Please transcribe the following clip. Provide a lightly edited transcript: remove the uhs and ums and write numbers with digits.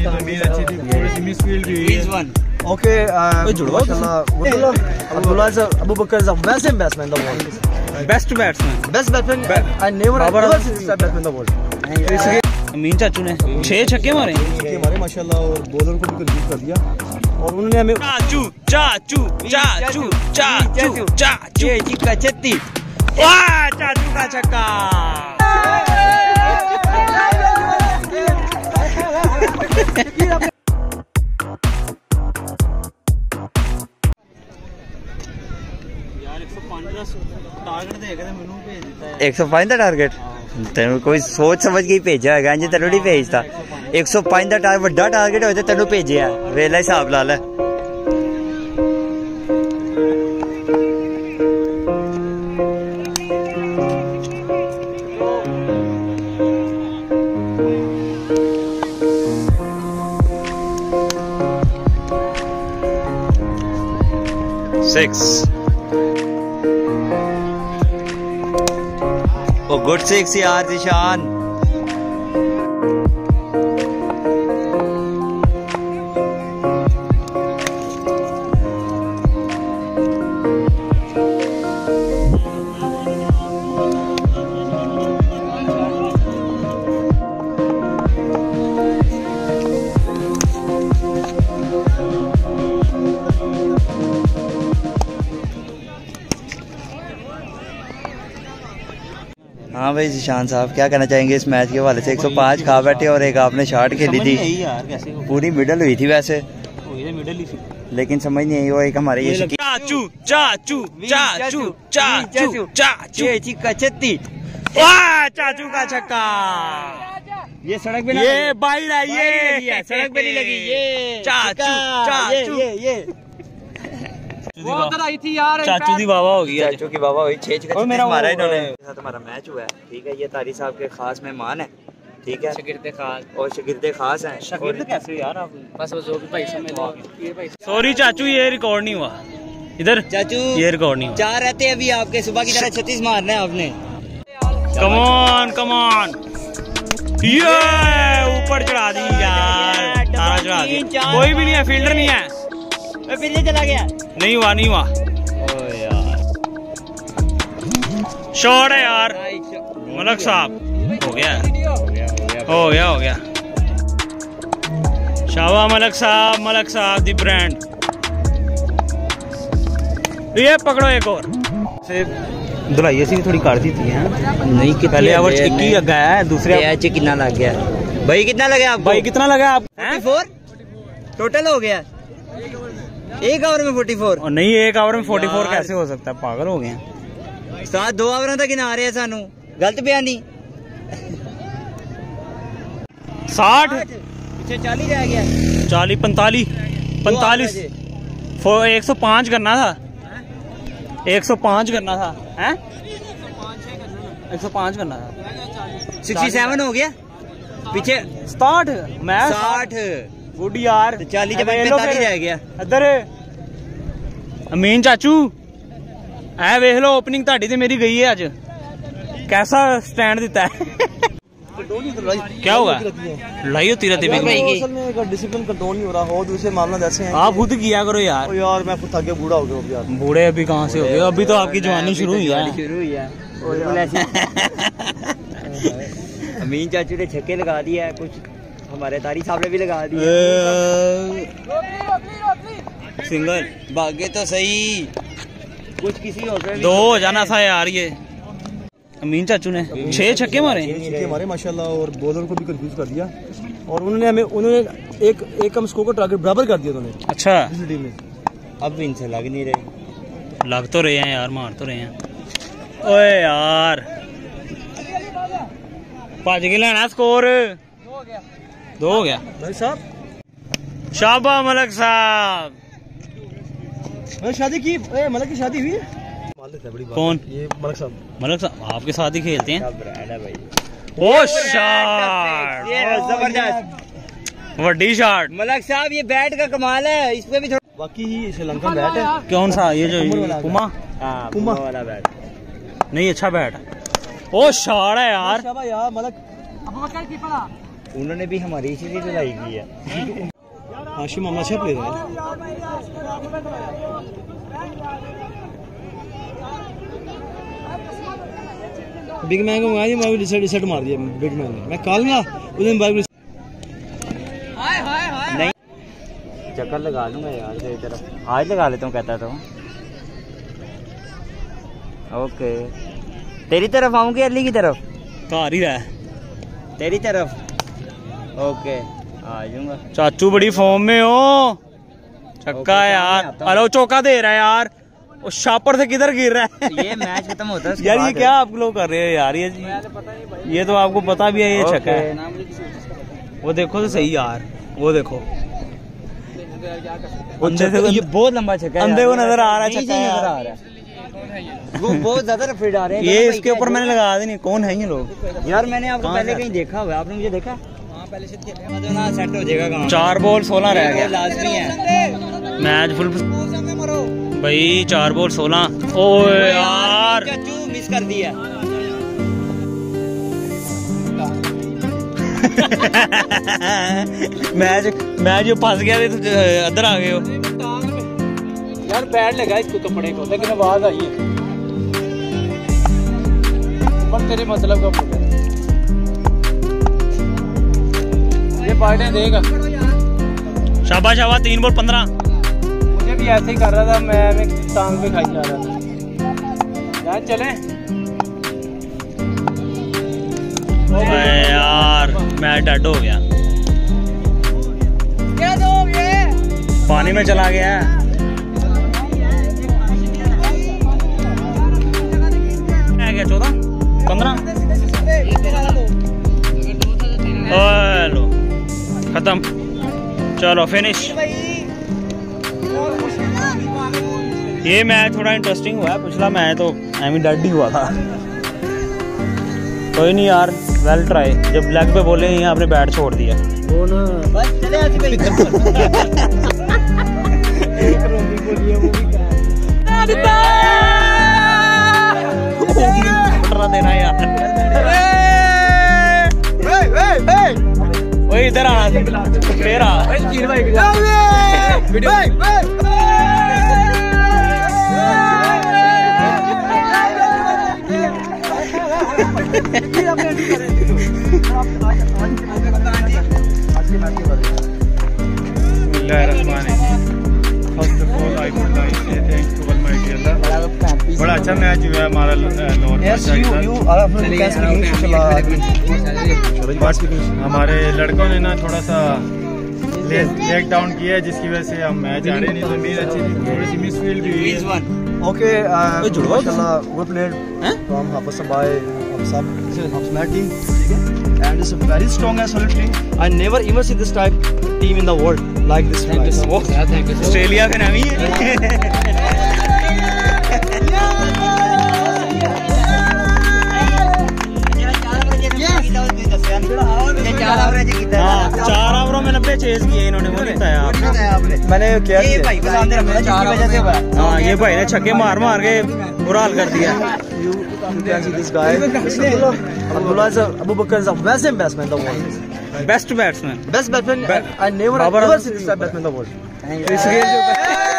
Okay, Abu Bakr is the best batsman in the world. Best batsman. Best batsman. I never seen this batsman in the world. अमीन चाचू ने 6 छक्के मारे माशाल्लाह, और bowler को भी कंफ्यूज कर दिया। और उन्होंने हमें चाचू चाचू चाचू चाचू चाचू का छत्ती, वाह चाचू का छक्का। यार 105 का टारगेट तेन कोई सोच समझ के भेजा है, तेन नहीं भेजता। 105 का टारगेट वड्डा टारगेट होए तेन भेजिया, वेला हिसाब ला लै। ओ गुड 6 यार जिशान। हाँ भाई जिशान साहब, क्या कहना चाहेंगे इस मैच के हवाले से? 105 खा बैठे और एक आपने शॉट खेली थी, पूरी मिडल हुई थी वैसे, लेकिन समझ नहीं आई। वो एक हमारे ये चाचू चाचू चाचू चाचू चाचू का छत्ती, वाह चाचू का छक्का। ये सड़क पे ये बाहर आई, ये सड़क पे नहीं लगी, ये चाचू चाचू ये वो उधर आई थी यार, चाचू की बाबा होगी, चाचू की बाबा हुई। 6 छक्के हमारा इन्होंने साथ हमारा मैच हुआ है, ठीक है। ये तारी साहब के खास मेहमान है, ठीक है, शागिर्दे खास और शागिर्दे खास हैं। शागिर्द कैसे यार आप? बस वो जो भी भाई समझ लो। सॉरी चाचू, ये रिकॉर्ड नहीं हुआ इधर चाचू, ये रिकॉर्ड नहीं हुआ। 4 रहते अभी आपके, सुबह की तरह 36 मारना है आपने। कम ऑन कम ऑन, ये ऊपर चढ़ा दी यार, तारा चढ़ा दी। कोई भी नहीं है, फील्डर नहीं है, फिर ये चला गया। नहीं हुआ नहीं हुआ। ओ यार शॉट है यार, मलक साहब। हो गया हो गया हो गया। शाबाश मलक साहब दी ब्रांड। ये पकड़ो एक और से धुलाई ऐसी थोड़ी कर दी थी हैं? नहीं, पहले ओवर 21 गया है, दूसरे मैच कितना लग गया भाई? कितना लगा आप भाई? कितना लगा आप? 44 टोटल हो गया एक ओवर में 44। और नहीं, एक ओवर में 44 कैसे हो सकता है? पागल हो गए। साथ 2 ओवर तक गिना रहे हैं सानू, गलत बयानी। 60 पीछे 40 रह गया, 40 45 105 करना था, 105 करना था, हैं 105 करना था। 67 हो गया, पीछे 60 मैं 60 गुड यार। 40 जब 45 रह गया। इधर अमीन चाचू ऐ वेख लो, ओपनिंग ताड़ी ते मेरी गई है आज। कैसा स्टैंड दिता है? क्या होगा? लड़ाई होती रहती है, डिसिप्लिन कंट्रोल नहीं हो रहा हो, दूसरे मामला जैसे हैं। आप खुद किया करो यार। यार मैं खुद थक गया, बूढ़ा हो गया यार। बूढ़े अभी कहाँ से हो गए? अभी तो आपकी जवानी शुरू हुई है। अमीन चाचू ने छक्के लगा दिया है, कुछ हमारे तारी साहब ने भी लगा दिया। सिंगल भागे तो सही, कुछ किसी और 2 हो जाना था यार। ये अमीन चाचू ने 6 छक्के मारे माशाल्लाह, और बॉलर को भी कंफ्यूज कर दिया। और उन्होंने एक कम स्कोर का टारगेट बराबर कर दिया उन्होंने। अच्छा, टीम में अब इनसे लग नहीं रहे। लग तो रहे हैं यार, मार तो रहे हैं। ओए यार भज के लेना स्कोर। 2 हो गया भाई साहब। शाबाश मलक साहब। शादी की मलक की शादी हुई? कौन? ये मलक साहब आपके साथ ही खेलते हैं। भाई ओ शॉट, जबरदस्त वड्डी शॉट। मलक साहब ये बैट का कमाल है, इस पे भी थोड़ा बाकी श्रीलंकन बैट है। कौन सा? ये जो पुमा वाला बैट नहीं, अच्छा बैट है। ओ शॉट है यार, यार मलक उन्होंने भी हमारी इसीलिए धुलाई की है। हाशिम मामा अच्छा प्लेयर है। बिग मैन को मंगाया, मैं रिसेट मार दिया बिग मैन ने। मैं कल ना उस दिन नहीं चक्कर लगा लूंगा यार तेरी तरफ, आज लगा लेता हूँ कहता तो। ओके तेरी तरफ आऊँगी अली की तरफ, कार ही रहा तेरी तरफ। ओके आ जाऊंगा। चाचू बड़ी फॉर्म में हो। छक्का है यार, अरे चौका दे रहा है यार, वो शापर से किधर गिर रहा है। ये मैच खत्म होता है यार, ये क्या आप लोग कर रहे हो यार, ये तो आपको पता भी है ये छक्का है। वो देखो तो सही यार, वो देखो अंधे से, ये बहुत लंबा छक्का है, अंधे को नजर आ रहा है छक्का नजर आ रहा है, वो बहुत ज्यादा रफीड आ रहे हैं। ये इसके ऊपर मैंने लगा दी नहीं, कौन है ये लोग यार? मैंने आपको पहले कहीं देखा हुआ, आपने मुझे देखा? पहले से ना सेट हो जाएगा काम। 4 बॉल 16 रह गया, लाजमी है मैच फुल भाई। 4 बॉल 16। ओ यार चाचू मिस कर दिया। मैच जो फंस गया तो अंदर आ गए हो यार। बैड लगा इसको कपड़े को, लेकिन आवाज आई है। पर तेरे मतलब का ये पार्टी देगा। शाबाश शाबाश। 3 बॉल 15। मुझे भी ऐसे ही कर रहा था, मैं टांग पे खाई जा रहा था यार। चले यार, मैच डेड हो गया, पानी में चला गया। क्या 14 15 लो खत्म। चलो फिनिश। ये मैच थोड़ा इंटरेस्टिंग हुआ है, पिछला मैच तो एमी डेड ही हुआ था। कोई नहीं यार, वेल ट्राई। जब लेग पे बोले यहाँ आपने बैट छोड़ दिया। वो ना बस चले देना यार। वही इधर आना फिर आ। बड़ा अच्छा मैच हुआ है हमारा। हमारे लड़कों ने ना थोड़ा सा लेग डाउन किया है, जिसकी वजह से हम मैच आ रहे नहीं। तो मेरी अच्छी थोड़ी सी मिसफील्ड भी हुई है। Okay, mashallah, we played from Hafiz Sabai, Hafsam team, and it's a very strong and solid team. I never even see this type team in the world like this. Thank you so much. Thank you. Australia का नाम ही है। हाँ, 4 ओवरों में 90 chase किए इन्होंने, वो नहीं बताया आपने। मैंने क्या ये भाई को सामने रखा है, जिसकी वजह से हुआ है। हाँ, ये भाई ने छक्के मार मार के बुरा हाल कर दिया। You can see this guy. Abdullah is Abu Bakr is the best batsman in the world. Best batsman, Best batsman. I never see this type batsman in the world. Thank you.